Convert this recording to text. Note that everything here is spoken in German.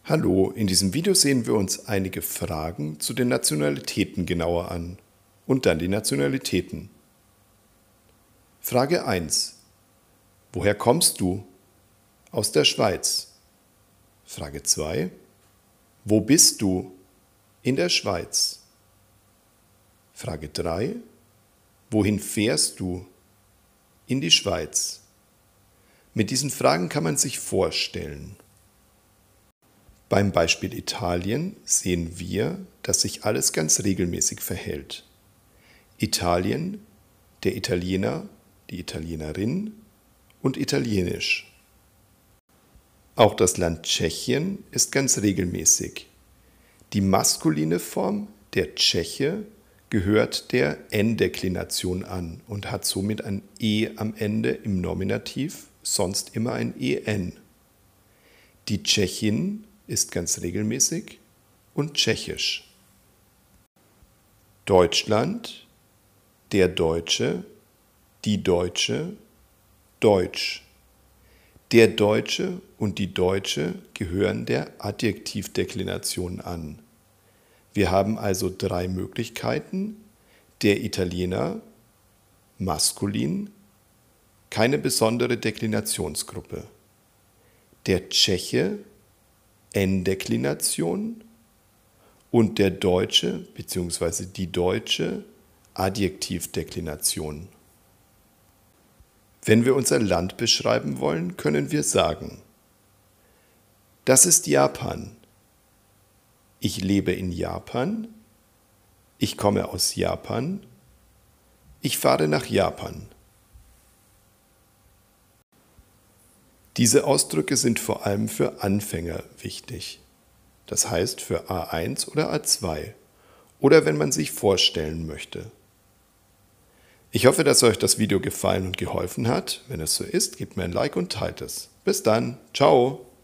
Hallo, in diesem Video sehen wir uns einige Fragen zu den Nationalitäten genauer an und dann die Nationalitäten. Frage 1. Woher kommst du? Aus der Schweiz. Frage 2. Wo bist du? In der Schweiz. Frage 3. Wohin fährst du? In die Schweiz. Mit diesen Fragen kann man sich vorstellen. Beim Beispiel Italien sehen wir, dass sich alles ganz regelmäßig verhält. Italien, der Italiener, die Italienerin und Italienisch. Auch das Land Tschechien ist ganz regelmäßig. Die maskuline Form, der Tscheche, gehört der N-Deklination an und hat somit ein E am Ende im Nominativ, sonst immer ein EN. Die Tschechin ist ganz regelmäßig und tschechisch. Deutschland, der Deutsche, die Deutsche, Deutsch. Der Deutsche und die Deutsche gehören der Adjektivdeklination an. Wir haben also 3 Möglichkeiten: der Italiener, maskulin, keine besondere Deklinationsgruppe. Der Tscheche, N-Deklination, und der Deutsche bzw. die Deutsche, Adjektivdeklination. Wenn wir unser Land beschreiben wollen, können wir sagen: Das ist Japan. Ich lebe in Japan. Ich komme aus Japan. Ich fahre nach Japan. Diese Ausdrücke sind vor allem für Anfänger wichtig. Das heißt für A1 oder A2 oder wenn man sich vorstellen möchte. Ich hoffe, dass euch das Video gefallen und geholfen hat. Wenn es so ist, gebt mir ein Like und teilt es. Bis dann. Ciao.